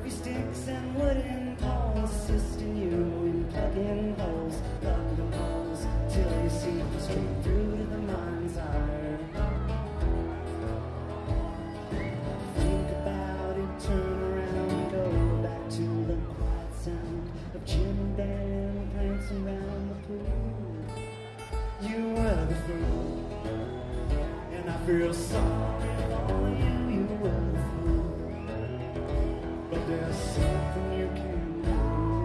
Curvy sticks and wooden poles, assisting you in plugging holes, plugging holes, till you see straight through to the mind's eye. Think about it, turn around, go back to the quiet sound of Jim and Dan prancing around the pool. You were the fool, and I feel sorry for you. You were the fool, but there's something you can do.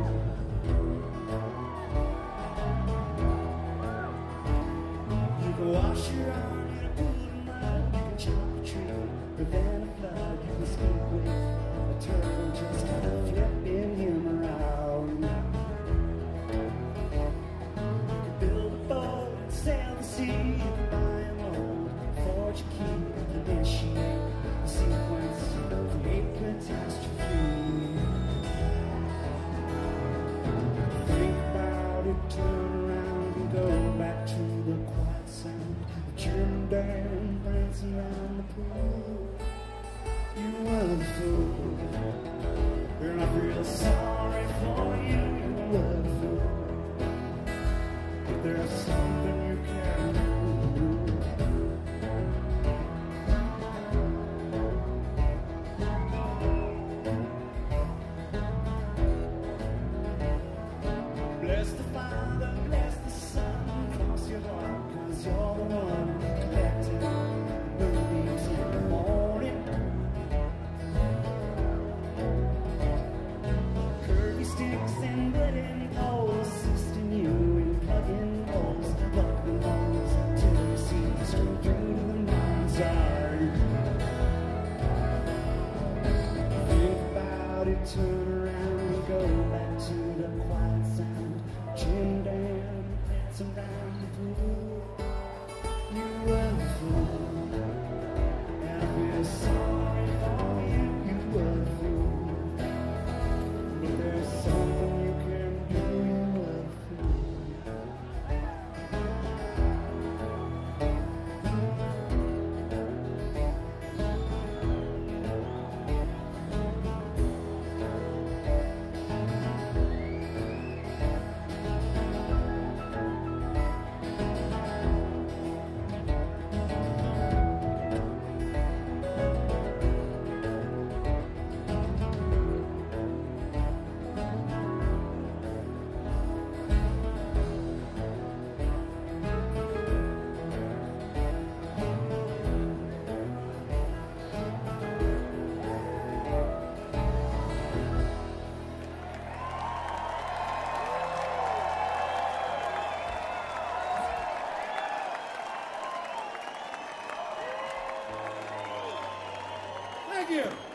You can wash your arm in a pool of mud. You can chop a tree, prevent a flood. You can speak with a turtle just flipping him around. You can build a boat and sail the sea. You can buy a mold, forge a key, and initiate a sequence of great catastrophe. Think about it, turn around and go back to the quiet sound of Jim and Dan prancing around the pool. You were the fool, and I feel sorry for you. You were the fool, but there's something you can do. Bless the Father, bless the Son, cross your heart, 'cause you're the one collecting moonbeams in the morning. Curvy sticks and wooden poles, assisting you in plugging holes, plugging holes, till you see straight through to the mind's eye. Think about it, turn around and go back to the quiet sound. Jim and Dan prancing around the pool. You were the fool, and I feel sorry for you. You were the fool, but there's something you can do. You were the fool. Thank you.